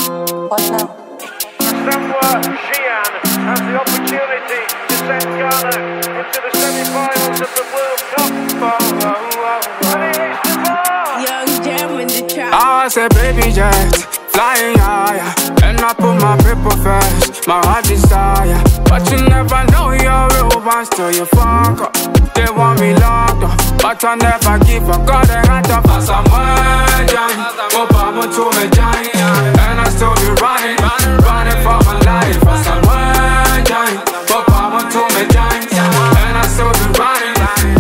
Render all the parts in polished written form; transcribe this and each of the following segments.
What now? Asamoah Gyan has the opportunity to send Ghana into the semi-finals of the World Cup. And he hits the bar! Young Gyan in the trap. I said baby jet, flying higher, and I put my paper first, my heart desire. But you never know you're real once till you fuck up. They want me locked up, but I never give up. Got a hat up as I'm giant, Obama to me giant, and I still be running for my life. As I'm giant, Obama to me giant, and I still be running,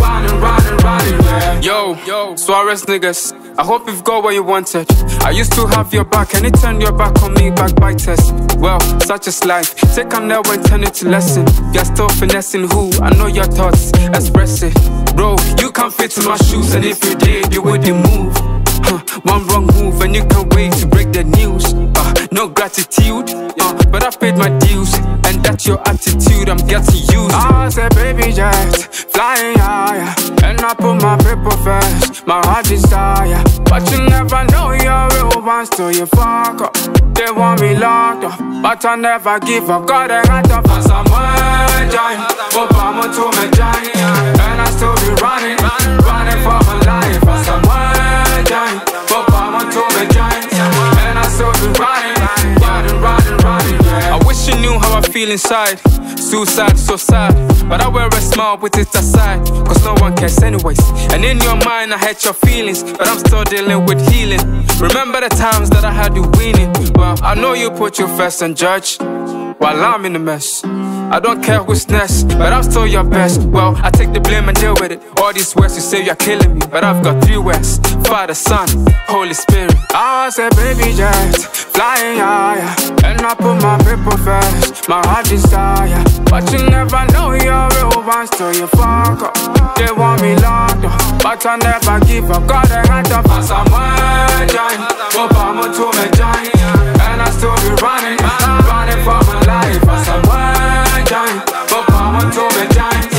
yeah. Yo, Suarez niggas, I hope you've got what you wanted. I used to have your back, and you turned your back on me, backbiters. Well, such is life. Take a nail and turn it to lesson. You're still finessing who? I know your thoughts, express it. Bro, you can't fit in my shoes, and if you did, you wouldn't move. One wrong move, and you can't wait to break the news. No gratitude, but I paid my dues, and that's your attitude, I'm getting used. I said baby jet, flying higher, and I put my paper first, my heart desire. But you never know you're real once till you fuck up. They want me locked up, but I never give up. Got a hat up as I'm giant, Obama to me giant, and I still be running for my life. As I'm giant, Obama to me giant, and I still be running, yeah. I wish you knew how I feel inside. Suicide, so sad, but I wear a smile with it aside, cause no one cares anyways. And in your mind I hurt your feelings, but I'm still dealing with healing. Remember the times that I had you winning. Well, I know you put your first and judge, while I'm in a mess. I don't care who's next, but I'm still your best. Well, I take the blame and deal with it. All these words you say you're killing me, but I've got 3 words: Father, Son, Holy Spirit. I said baby jet, flying higher, and I put my paper first, my heart desire. But you never know you're real once till you fuck up. They want me locked up, but I never give up. Got a hat up as I'm giant, Obama to me giant, and I still be running for my life. As I'm giant, Obama to me giant.